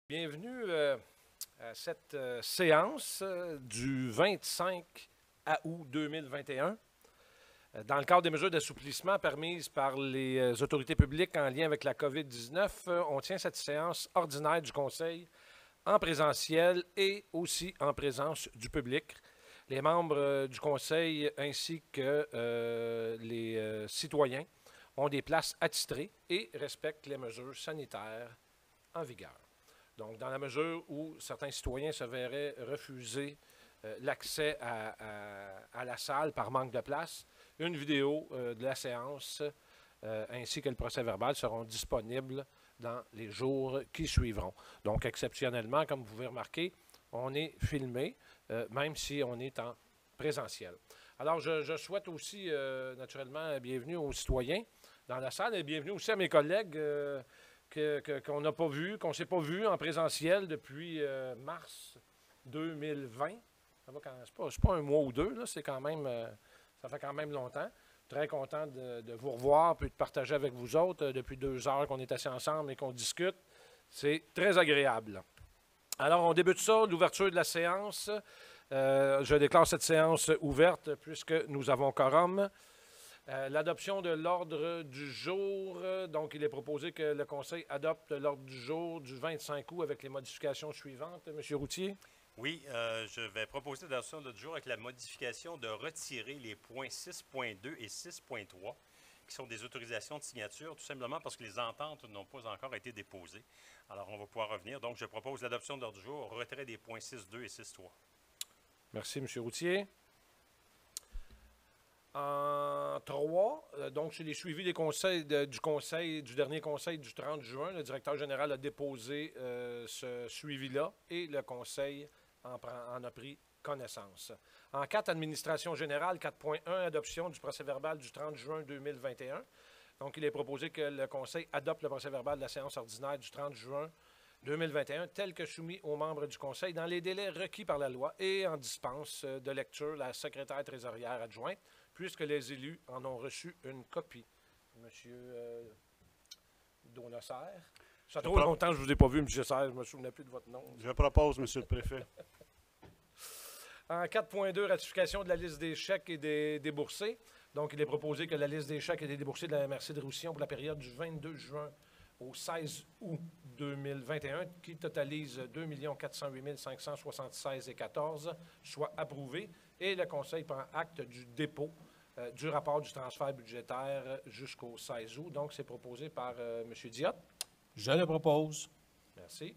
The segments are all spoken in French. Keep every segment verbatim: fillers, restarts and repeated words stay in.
Bienvenue euh, à cette euh, séance euh, du vingt-cinq août deux mille vingt et un. Euh, Dans le cadre des mesures d'assouplissement permises par les euh, autorités publiques en lien avec la COVID dix-neuf, euh, on tient cette séance ordinaire du Conseil en présentiel et aussi en présence du public. Les membres euh, du Conseil ainsi que euh, les euh, citoyens ont des places attitrées et respectent les mesures sanitaires en vigueur. Donc, dans la mesure où certains citoyens se verraient refuser euh, l'accès à, à, à la salle par manque de place, une vidéo euh, de la séance euh, ainsi que le procès-verbal seront disponibles dans les jours qui suivront. Donc, exceptionnellement, comme vous pouvez remarquer, on est filmé, euh, même si on est en présentiel. Alors, je, je souhaite aussi, euh, naturellement, bienvenue aux citoyens dans la salle et bienvenue aussi à mes collègues euh, que, que, qu'on n'a pas vu, qu'on ne s'est pas vu en présentiel depuis euh, mars deux mille vingt. Ça va quand, c'est pas, c'est pas un mois ou deux, là, c'est quand même, euh, ça fait quand même longtemps. Très content de, de vous revoir puis de partager avec vous autres euh, depuis deux heures qu'on est assis ensemble et qu'on discute. C'est très agréable. Alors, on débute ça, l'ouverture de la séance. Euh, je déclare cette séance ouverte puisque nous avons quorum. Euh, L'adoption de l'ordre du jour. Donc, il est proposé que le Conseil adopte l'ordre du jour du vingt-cinq août avec les modifications suivantes. Monsieur Routier? Oui, euh, je vais proposer l'adoption de l'ordre du jour avec la modification de retirer les points six point deux et six point trois, qui sont des autorisations de signature, tout simplement parce que les ententes n'ont pas encore été déposées. Alors, on va pouvoir revenir. Donc, je propose l'adoption de l'ordre du jour, retrait des points six point deux et six point trois. Merci, M. Routier. En trois, euh, donc c'est les suivis des conseils de, du conseil, du dernier conseil du trente juin. Le directeur général a déposé euh, ce suivi-là et le conseil en, prend, en a pris connaissance. En quatre, administration générale, quatre point un, adoption du procès-verbal du trente juin deux mille vingt et un. Donc, il est proposé que le conseil adopte le procès-verbal de la séance ordinaire du trente juin deux mille vingt et un, tel que soumis aux membres du conseil dans les délais requis par la loi et en dispense de lecture la secrétaire trésorière adjointe, puisque les élus en ont reçu une copie. Monsieur euh, Donosserre. Ça fait trop longtemps que je ne vous ai pas vu, M. Serre, je ne me souvenais plus de votre nom. Je propose, Monsieur le Préfet. En quatre point deux, ratification de la liste des chèques et des déboursés. Donc, il est proposé que la liste des chèques et des déboursés de la M R C de Roussillon pour la période du vingt-deux juin au seize août deux mille vingt et un, qui totalise deux millions quatre cent huit mille cinq cent soixante-seize virgule quatorze, soit approuvé. Et le Conseil prend acte du dépôt euh, du rapport du transfert budgétaire jusqu'au seize août. Donc, c'est proposé par euh, M. Diot. Je le propose. Merci.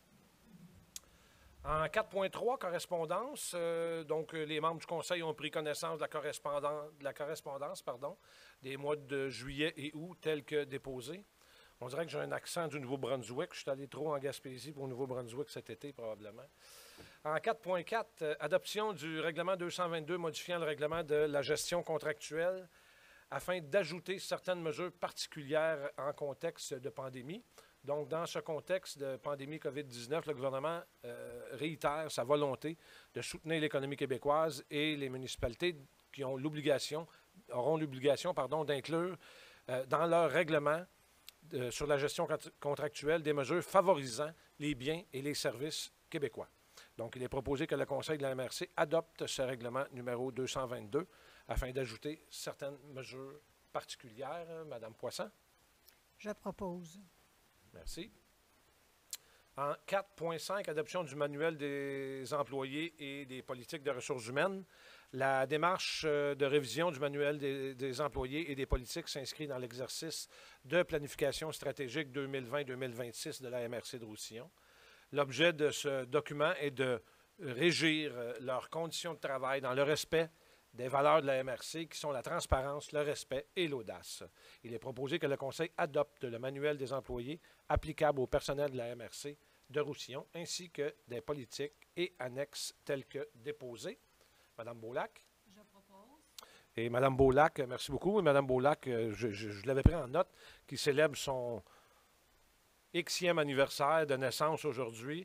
En quatre point trois, correspondance, euh, donc euh, les membres du Conseil ont pris connaissance de la correspondance, de la correspondance pardon, des mois de juillet et août tels que déposés. On dirait que j'ai un accent du Nouveau-Brunswick. Je suis allé trop en Gaspésie pour le Nouveau-Brunswick cet été, probablement. En quatre point quatre, euh, adoption du règlement deux cent vingt-deux modifiant le règlement de la gestion contractuelle afin d'ajouter certaines mesures particulières en contexte de pandémie. Donc, dans ce contexte de pandémie COVID dix-neuf, le gouvernement euh, réitère sa volonté de soutenir l'économie québécoise et les municipalités qui ont l'obligation, auront l'obligation, pardon, d'inclure euh, dans leur règlement euh, sur la gestion contractuelle des mesures favorisant les biens et les services québécois. Donc, il est proposé que le Conseil de la M R C adopte ce règlement numéro deux cent vingt-deux afin d'ajouter certaines mesures particulières. Madame Poisson? Je propose. Merci. En quatre point cinq, adoption du manuel des employés et des politiques de ressources humaines. La démarche de révision du manuel des, des employés et des politiques s'inscrit dans l'exercice de planification stratégique deux mille vingt deux mille vingt-six de la M R C de Roussillon. L'objet de ce document est de régir leurs conditions de travail dans le respect des valeurs de la M R C qui sont la transparence, le respect et l'audace. Il est proposé que le Conseil adopte le manuel des employés applicable au personnel de la M R C de Roussillon ainsi que des politiques et annexes telles que déposées. Madame Beaulac. Je propose. Et Madame Beaulac, merci beaucoup. Et Madame Beaulac, je, je, je l'avais pris en note, qui célèbre son Xème anniversaire de naissance aujourd'hui.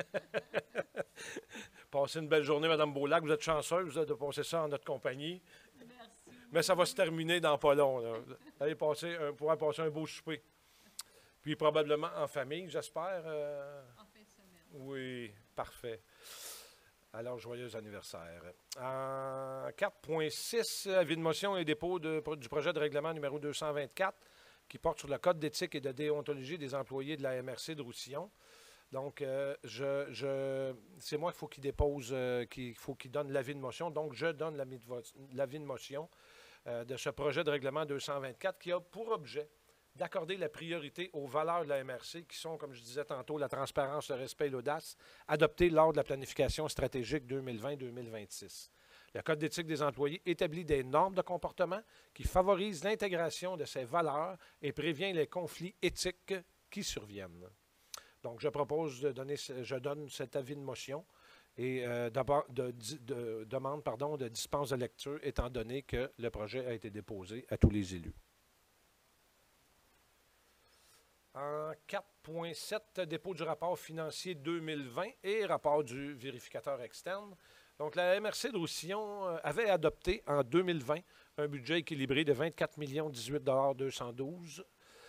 Passez une belle journée, Mme Beaulac. Vous êtes chanceuse là, de passer ça en notre compagnie. Merci. Mais ça va se terminer dans pas long. Là. Vous allez passer un, pouvoir passer un beau souper. Puis probablement en famille, j'espère. Euh... En fin de semaine. Oui, parfait. Alors, joyeux anniversaire. En quatre point six, avis de motion et dépôt de- du projet de règlement numéro deux cent vingt-quatre qui porte sur le code d'éthique et de déontologie des employés de la M R C de Roussillon. Donc, euh, je, je, c'est moi qu'il faut qu'il dépose, euh, qu'il faut qu'il donne l'avis de motion. Donc, je donne l'avis de, vo- l'avis de motion euh, de ce projet de règlement deux cent vingt-quatre qui a pour objet d'accorder la priorité aux valeurs de la M R C qui sont, comme je disais tantôt, la transparence, le respect et l'audace, adoptées lors de la planification stratégique deux mille vingt deux mille vingt-six. Le Code d'éthique des employés établit des normes de comportement qui favorisent l'intégration de ces valeurs et prévient les conflits éthiques qui surviennent. Donc, je propose de donner, je donne cet avis de motion et euh, d'abord de, de, de, demande pardon, de dispense de lecture, étant donné que le projet a été déposé à tous les élus. En quatre point sept, dépôt du rapport financier deux mille vingt et rapport du vérificateur externe. Donc, la M R C de Roussillon avait adopté en deux mille vingt un budget équilibré de vingt-quatre millions dix-huit mille deux cent douze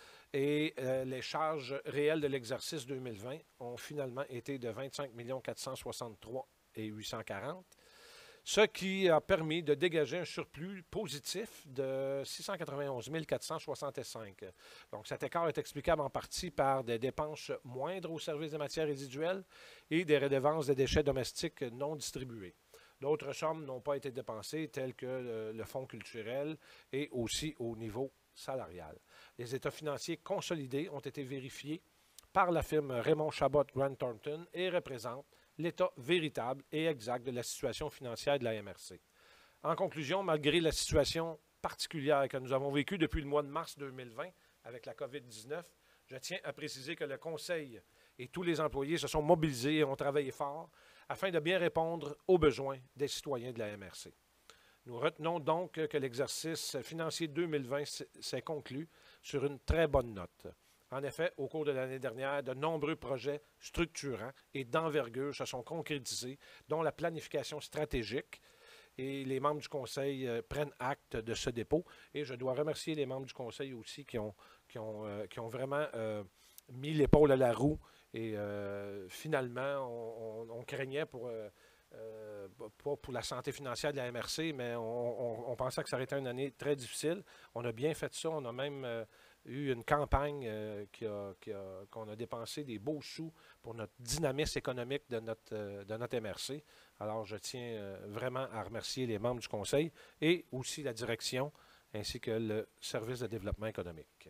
et euh, les charges réelles de l'exercice deux mille vingt ont finalement été de vingt-cinq millions quatre cent soixante-trois mille huit cent quarante, ce qui a permis de dégager un surplus positif de six cent quatre-vingt-onze mille quatre cent soixante-cinq. Donc, cet écart est explicable en partie par des dépenses moindres au service des matières résiduelles et des redevances des déchets domestiques non distribués. D'autres sommes n'ont pas été dépensées, telles que le, le fonds culturel et aussi au niveau salarial. Les états financiers consolidés ont été vérifiés par la firme Raymond Chabot Grant Thornton et représentent l'état véritable et exact de la situation financière de la M R C. En conclusion, malgré la situation particulière que nous avons vécue depuis le mois de mars deux mille vingt avec la COVID dix-neuf, je tiens à préciser que le Conseil et tous les employés se sont mobilisés et ont travaillé fort afin de bien répondre aux besoins des citoyens de la M R C. Nous retenons donc que l'exercice financier deux mille vingt s'est conclu sur une très bonne note. En effet, au cours de l'année dernière, de nombreux projets structurants et d'envergure se sont concrétisés, dont la planification stratégique, et les membres du Conseil euh, prennent acte de ce dépôt. Et je dois remercier les membres du Conseil aussi qui ont, qui ont, euh, qui ont vraiment euh, mis l'épaule à la roue. Et euh, finalement, on, on, on craignait pour... Euh, Euh, pas pour la santé financière de la M R C, mais on, on, on pensait que ça aurait été une année très difficile. On a bien fait ça. On a même euh, eu une campagne euh, qui a, qui a, qu'on a dépensé des beaux sous pour notre dynamisme économique de notre, euh, de notre M R C. Alors, je tiens euh, vraiment à remercier les membres du Conseil et aussi la direction ainsi que le service de développement économique.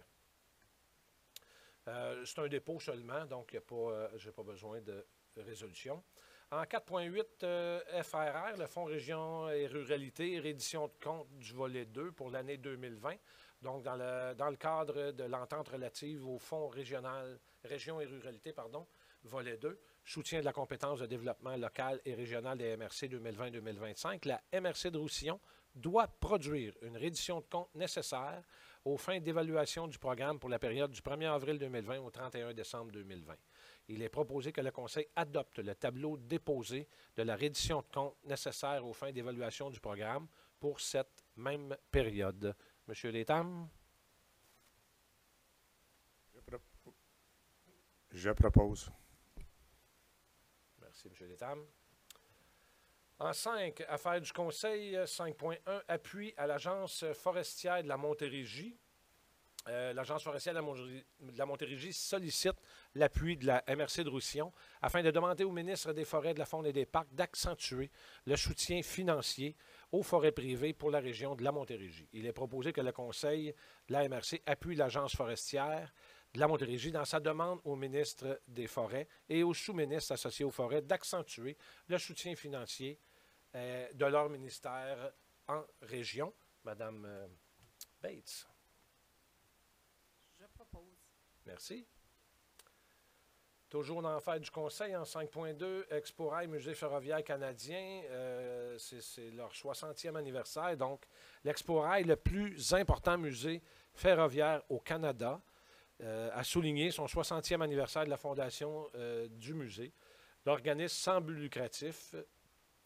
Euh, c'est un dépôt seulement, donc euh, je n'ai pas besoin de résolution. En quatre point huit, euh, F R R, le Fonds Région et Ruralité, réédition de compte du volet deux pour l'année deux mille vingt. Donc, dans le, dans le cadre de l'entente relative au Fonds régional, Région et Ruralité, pardon, volet deux, soutien de la compétence de développement local et régional des M R C deux mille vingt deux mille vingt-cinq, la M R C de Roussillon doit produire une réédition de compte nécessaire aux fins d'évaluation du programme pour la période du premier avril deux mille vingt au trente et un décembre deux mille vingt. Il est proposé que le Conseil adopte le tableau déposé de la reddition de compte nécessaire aux fins d'évaluation du programme pour cette même période. Monsieur Létam. Je, pro Je propose. Merci, M. Létam. En cinq, affaires du Conseil, cinq point un, appui à l'Agence forestière de la Montérégie. Euh, L'Agence forestière de la, de la Montérégie sollicite l'appui de la M R C de Roussillon afin de demander au ministre des Forêts, de la Faune et des Parcs d'accentuer le soutien financier aux forêts privées pour la région de la Montérégie. Il est proposé que le Conseil de la M R C appuie l'Agence forestière de la Montérégie dans sa demande au ministre des Forêts et aux sous-ministres associés aux forêts d'accentuer le soutien financier euh, de leur ministère en région. Madame euh, Bates. Je propose. Merci. Toujours dans l'affaire du Conseil, en cinq point deux, Expo Rail, Musée ferroviaire canadien, euh, c'est leur soixantième anniversaire. Donc, l'Expo Rail, le plus important musée ferroviaire au Canada, euh, a souligné son soixantième anniversaire de la fondation euh, du musée. L'organisme sans but lucratif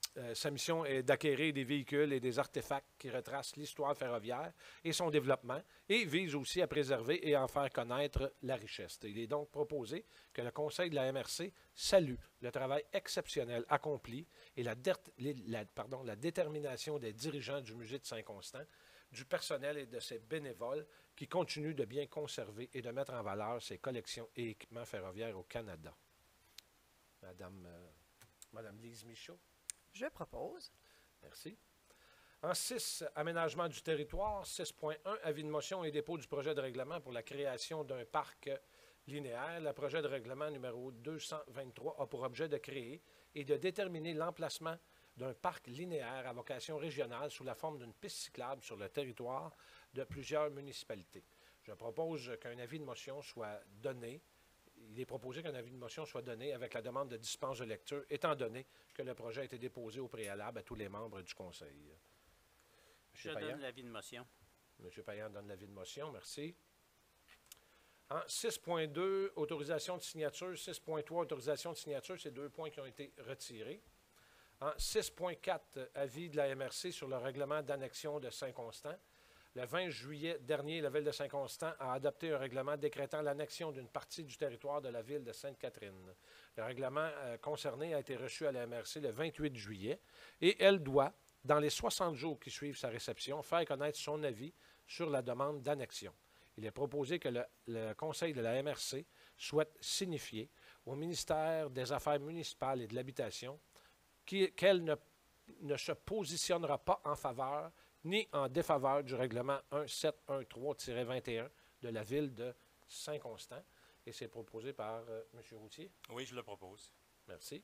Euh, sa mission est d'acquérir des véhicules et des artefacts qui retracent l'histoire ferroviaire et son développement et vise aussi à préserver et à en faire connaître la richesse. Il est donc proposé que le Conseil de la M R C salue le travail exceptionnel accompli et la, la, pardon, la détermination des dirigeants du Musée de Saint-Constant, du personnel et de ses bénévoles qui continuent de bien conserver et de mettre en valeur ses collections et équipements ferroviaires au Canada. Madame, euh, Madame Lise Michaud. Je propose. Merci. En six, aménagement du territoire. six point un, avis de motion et dépôt du projet de règlement pour la création d'un parc linéaire. Le projet de règlement numéro deux cent vingt-trois a pour objet de créer et de déterminer l'emplacement d'un parc linéaire à vocation régionale sous la forme d'une piste cyclable sur le territoire de plusieurs municipalités. Je propose qu'un avis de motion soit donné. Il est proposé qu'un avis de motion soit donné avec la demande de dispense de lecture, étant donné que le projet a été déposé au préalable à tous les membres du Conseil. Je donne l'avis de motion. M. Payan donne l'avis de motion. Merci. En six point deux, autorisation de signature. six point trois, autorisation de signature. C'est deux points qui ont été retirés. En six point quatre, avis de la M R C sur le règlement d'annexion de Saint-Constant. Le vingt juillet dernier, la Ville de Saint-Constant a adopté un règlement décrétant l'annexion d'une partie du territoire de la Ville de Sainte-Catherine. Le règlement euh, concerné a été reçu à la M R C le vingt-huit juillet et elle doit, dans les soixante jours qui suivent sa réception, faire connaître son avis sur la demande d'annexion. Il est proposé que le, le Conseil de la M R C souhaite signifier au ministère des Affaires municipales et de l'Habitation qu'elle ne, ne se positionnera pas en faveur ni en défaveur du règlement un sept un trois tiret vingt et un de la Ville de Saint-Constant. Et c'est proposé par euh, M. Routier. Oui, je le propose. Merci.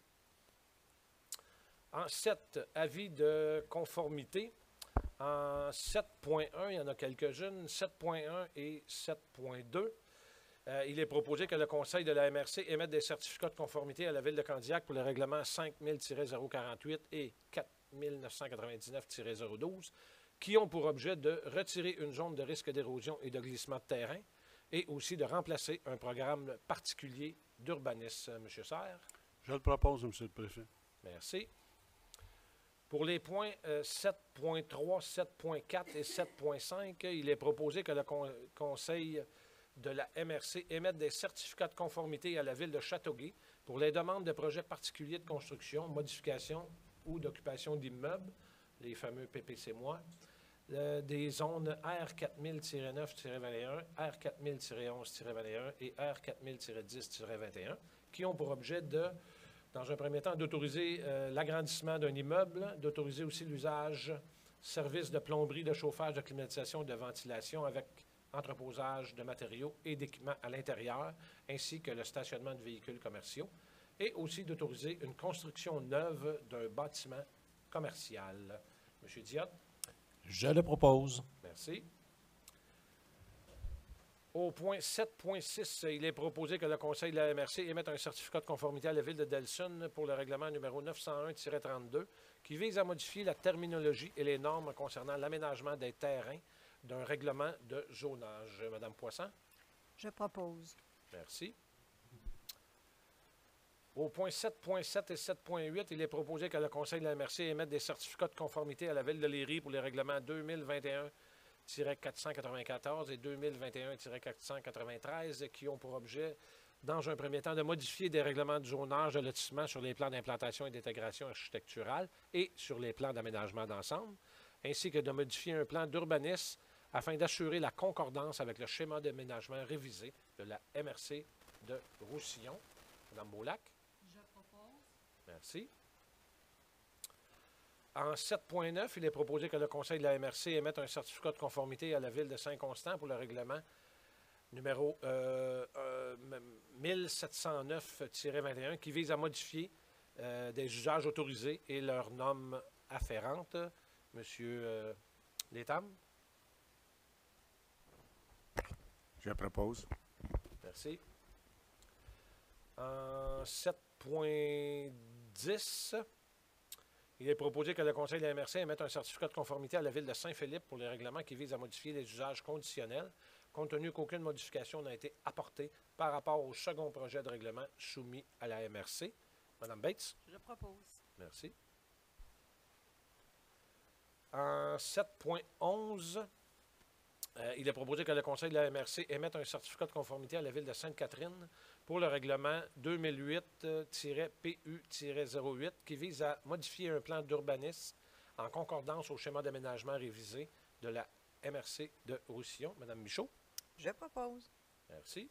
En sept, avis de conformité. En sept point un, il y en a quelques-unes, sept point un et sept point deux. Euh, il est proposé que le Conseil de la M R C émette des certificats de conformité à la Ville de Candiac pour les règlements cinq mille tiret zéro quarante-huit et quatre mille neuf cent quatre-vingt-dix-neuf tiret zéro douze qui ont pour objet de retirer une zone de risque d'érosion et de glissement de terrain et aussi de remplacer un programme particulier d'urbanisme. M. Serre. Je le propose, M. le Préfet. Merci. Pour les points euh, sept point trois, sept point quatre et sept point cinq, il est proposé que le con Conseil de la M R C émette des certificats de conformité à la Ville de Châteauguay pour les demandes de projets particuliers de construction, modification ou d'occupation d'immeubles, les fameux P P C M O I, euh, des zones R quatre mille tiret neuf tiret vingt et un, R quatre mille tiret onze tiret vingt et un et R quatre mille tiret dix tiret vingt et un, qui ont pour objet de, dans un premier temps, d'autoriser euh, l'agrandissement d'un immeuble, d'autoriser aussi l'usage, service de plomberie, de chauffage, de climatisation et de ventilation avec entreposage de matériaux et d'équipements à l'intérieur, ainsi que le stationnement de véhicules commerciaux, et aussi d'autoriser une construction neuve d'un bâtiment commercial. M. Diot. Je le propose. Merci. Au point sept point six, il est proposé que le Conseil de la M R C émette un certificat de conformité à la Ville de Delsun pour le règlement numéro neuf cent un tiret trente-deux qui vise à modifier la terminologie et les normes concernant l'aménagement des terrains d'un règlement de zonage. Madame Poisson. Je propose. Merci. Au point sept point sept et sept point huit, il est proposé que le Conseil de la M R C émette des certificats de conformité à la Ville de Léry pour les règlements deux mille vingt et un tiret quatre cent quatre-vingt-quatorze et deux mille vingt et un tiret quatre cent quatre-vingt-treize qui ont pour objet, dans un premier temps, de modifier des règlements de zonage de lotissement sur les plans d'implantation et d'intégration architecturale et sur les plans d'aménagement d'ensemble, ainsi que de modifier un plan d'urbanisme afin d'assurer la concordance avec le schéma d'aménagement révisé de la M R C de Roussillon. Madame Beaulac. Je propose. Merci. En sept point neuf, il est proposé que le Conseil de la M R C émette un certificat de conformité à la Ville de Saint-Constant pour le règlement numéro euh, euh, mille sept cent neuf tiret vingt et un qui vise à modifier euh, des usages autorisés et leurs normes afférentes. Monsieur euh, Létam. Je propose. Merci. En sept point dix, il est proposé que le Conseil de la M R C émette un certificat de conformité à la Ville de Saint-Philippe pour les règlements qui visent à modifier les usages conditionnels, compte tenu qu'aucune modification n'a été apportée par rapport au second projet de règlement soumis à la M R C. Madame Bates. Je propose. Merci. En sept point onze, euh, il est proposé que le Conseil de la M R C émette un certificat de conformité à la Ville de Sainte-Catherine pour le règlement deux mille huit P U zéro huit qui vise à modifier un plan d'urbanisme en concordance au schéma d'aménagement révisé de la M R C de Roussillon. Madame Michaud. Je propose. Merci.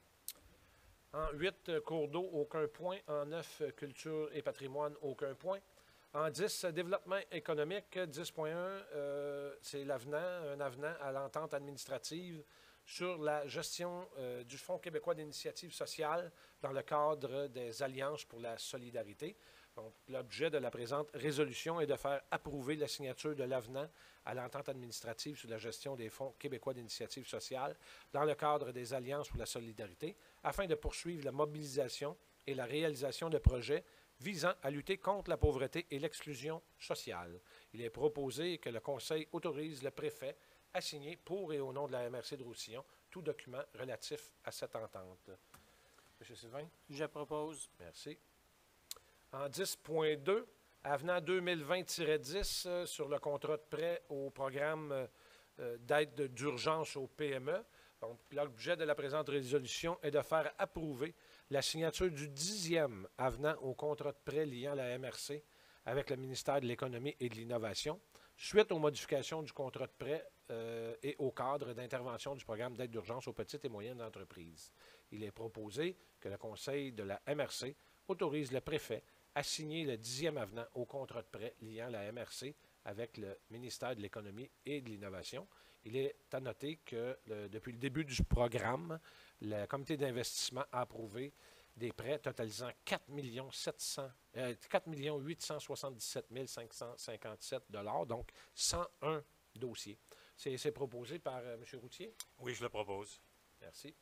En huit, cours d'eau, aucun point. En neuf, culture et patrimoine, aucun point. En dix, développement économique, dix point un, euh, c'est l'avenant, un avenant à l'entente administrative sur la gestion euh, du Fonds québécois d'initiative sociale dans le cadre des Alliances pour la solidarité. Donc, l'objet de la présente résolution est de faire approuver la signature de l'avenant à l'entente administrative sur la gestion des Fonds québécois d'initiative sociale dans le cadre des Alliances pour la solidarité, afin de poursuivre la mobilisation et la réalisation de projets visant à lutter contre la pauvreté et l'exclusion sociale. Il est proposé que le Conseil autorise le préfet à signer pour et au nom de la M R C de Roussillon tout document relatif à cette entente. M. Sylvain? Je propose. Merci. En dix point deux, avenant deux mille vingt tiret dix euh, sur le contrat de prêt au programme euh, d'aide d'urgence au P M E. Donc, l'objet de la présente résolution est de faire approuver la signature du dixième avenant au contrat de prêt liant la M R C avec le ministère de l'Économie et de l'Innovation, suite aux modifications du contrat de prêt euh, et au cadre d'intervention du programme d'aide d'urgence aux petites et moyennes entreprises. Il est proposé que le Conseil de la M R C autorise le préfet à signer le dixième avenant au contrat de prêt liant la M R C avec le ministère de l'Économie et de l'Innovation. Il est à noter que le, depuis le début du programme, le comité d'investissement a approuvé des prêts totalisant quatre millions huit cent soixante-dix-sept mille cinq cent cinquante-sept dollars, donc cent un dossiers. C'est proposé par euh, M. Routier. Oui, je le propose. Merci.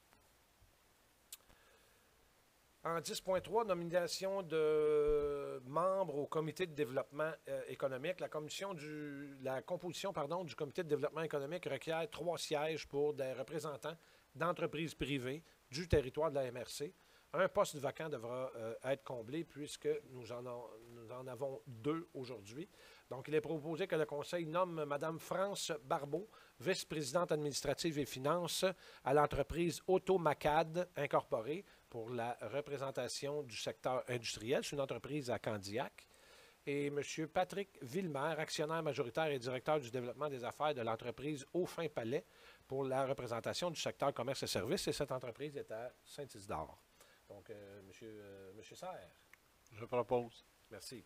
En dix point trois, nomination de membres au comité de développement euh, économique. La, commission du, la composition pardon, du comité de développement économique requiert trois sièges pour des représentants d'entreprises privées du territoire de la M R C. Un poste vacant devra euh, être comblé puisque nous en, en, nous en avons deux aujourd'hui. Donc, il est proposé que le Conseil nomme Mme France Barbeau, vice-présidente administrative et finances à l'entreprise Automacad Incorporée pour la représentation du secteur industriel. C'est une entreprise à Candiac. Et M. Patrick Villemer, actionnaire majoritaire et directeur du développement des affaires de l'entreprise Aufin Palais pour la représentation du secteur commerce et services. Et cette entreprise est à Saint-Isidore. Donc, euh, M. Euh, M. Serre. Je propose. Merci.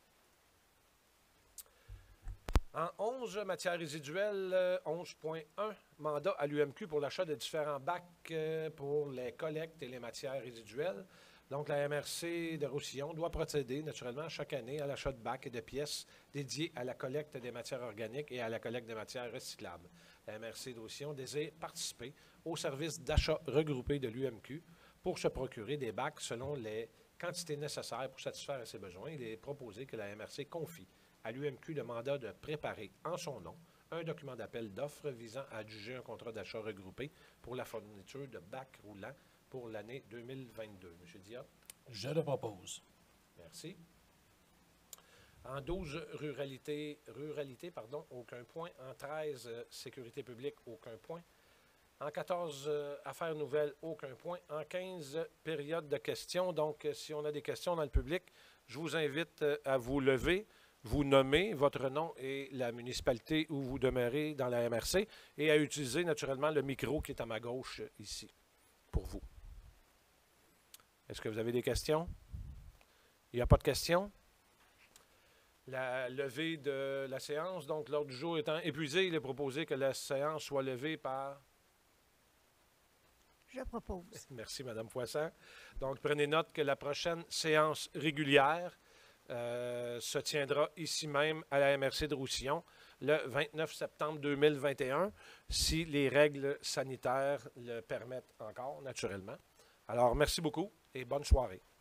En onze, matières résiduelles, euh, onze point un, mandat à l'U M Q pour l'achat de différents bacs euh, pour les collectes et les matières résiduelles. Donc, la M R C de Roussillon doit procéder naturellement chaque année à l'achat de bacs et de pièces dédiés à la collecte des matières organiques et à la collecte des matières recyclables. La M R C de Roussillon désire participer au service d'achat regroupé de l'U M Q pour se procurer des bacs selon les quantités nécessaires pour satisfaire à ses besoins. Il est proposé que la M R C confie à l'U M Q le mandat de préparer en son nom un document d'appel d'offres visant à adjuger un contrat d'achat regroupé pour la fourniture de bacs roulants pour l'année deux mille vingt-deux. M. Diop. Je le propose. Merci. En douze, ruralité, ruralité pardon, aucun point. En treize, sécurité publique, aucun point. En quatorze, affaires nouvelles, aucun point. En quinze, période de questions. Donc, si on a des questions dans le public, je vous invite à vous lever, vous nommer votre nom et la municipalité où vous demeurez dans la M R C et à utiliser naturellement le micro qui est à ma gauche ici pour vous. Est-ce que vous avez des questions? Il n'y a pas de questions? La levée de la séance, donc l'ordre du jour étant épuisé, il est proposé que la séance soit levée par... Je propose. Merci, Mme Poisson. Donc, prenez note que la prochaine séance régulière euh, se tiendra ici même à la M R C de Roussillon le vingt-neuf septembre deux mille vingt et un, si les règles sanitaires le permettent encore, naturellement. Alors, merci beaucoup et bonne soirée.